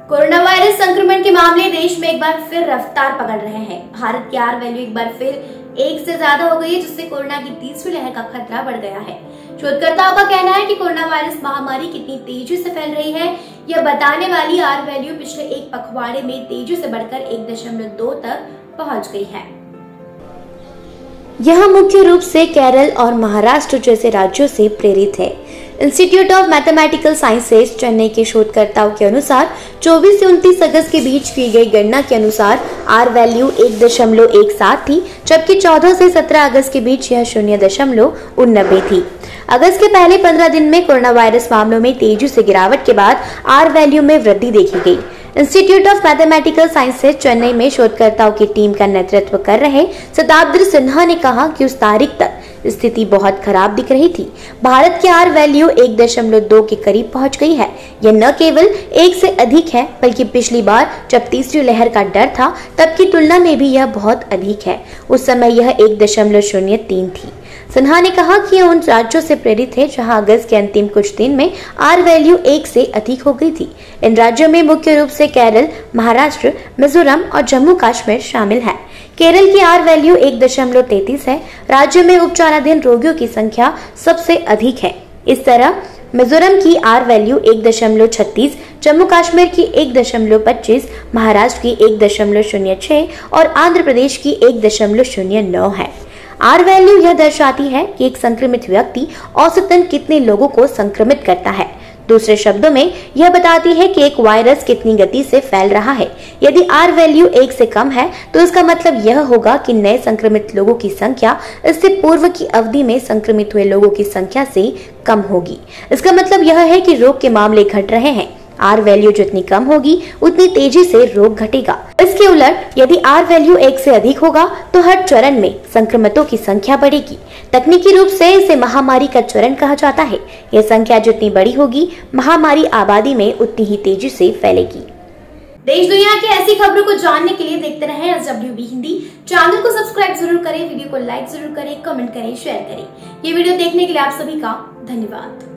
Corona virus संक्रमण के मामले देश में एक बार फिर रफ्तार पकड़ रहे हैं। भारत की आर वैल्यू एक बार फिर 1 से ज्यादा हो गई है, जिससे कोरोना की तीसरी लहर का खतरा बढ़ गया है। शोधकर्ताओं का कहना है कि कोरोना वायरस महामारी कितनी तेजी से फैल रही है, यह बताने वाली आर वैल्यू पिछले एक पखवाड़े में तेजी से बढ़कर 1.2 तक पहुंच गई है। यह मुख्य रूप से केरल और महाराष्ट्र जैसे राज्यों से प्रेरित है। Institute of Mathematical Sciences Chennai के शोधकर्ताओं के अनुसार 24 से 29 अगस्त के बीच की गई गणना के अनुसार आर वैल्यू 1.17 थी, जबकि 14 से 17 अगस्त के बीच यह 0.89 थी। अगस्त के पहले 15 दिन में कोरोना वायरस मामलों में तेजी से गिरावट के बाद आर वैल्यू में वृद्धि देखी गई। Institute of Mathematical Sciences Chennai में शोधकर्ताओं की टीम का नेतृत्व कर रहे शताब्दी सिन्हा ने कहा कि उस तारीख तक स्थिति बहुत खराब दिख रही थी। भारत की आर वैल्यू 1.2 के करीब पहुंच गई है। यह न केवल 1 से अधिक है, बल्कि पिछली बार जब तीसरी लहर का डर था तब की तुलना में भी यह बहुत अधिक है। उस समय यह 1.03 थी। सिन्हा ने कहा कि यह उन राज्यों से प्रेरित है जहां अगस्त के अंतिम कुछ दिन में आर वैल्यू 1 से अधिक हो गई थी। इन राज्यों में मुख्य रूप से केरल, महाराष्ट्र, मिजोरम और जम्मू कश्मीर शामिल है। केरल की आर वैल्यू 1.33 है। राज्य में उपचाराधीन रोगियों की संख्या सबसे अधिक है। इस तरह मिजोरम की आर वैल्यू 1.36, जम्मू कश्मीर की 1.25, महाराष्ट्र की 1.06 और आंध्र प्रदेश की 1.09 है। आर वैल्यू यह दर्शाती है कि एक संक्रमित व्यक्ति औसतन कितने लोगों को संक्रमित करता है। दूसरे शब्दों में यह बताती है कि एक वायरस कितनी गति से फैल रहा है। यदि आर वैल्यू 1 से कम है तो इसका मतलब यह होगा कि नए संक्रमित लोगों की संख्या इससे पूर्व की अवधि में संक्रमित हुए लोगों की संख्या से कम होगी। इसका मतलब यह है कि रोग के मामले घट रहे हैं। आर वैल्यू जितनी कम होगी उतनी तेजी से रोग घटेगा। इसके उलट यदि आर वैल्यू 1 से अधिक होगा तो हर चरण में संक्रमितों की संख्या बढ़ेगी। तकनीकी रूप से इसे महामारी का चरण कहा जाता है। यह संख्या जितनी बड़ी होगी, महामारी आबादी में उतनी ही तेजी से फैलेगी। देश दुनिया की ऐसी खबरों को जानने के लिए देखते रहें SWB हिंदी। चैनल को सब्सक्राइब जरूर करें, वीडियो को लाइक जरूर करें, कमेंट करें, शेयर करें। ये वीडियो देखने के लिए आप सभी का धन्यवाद।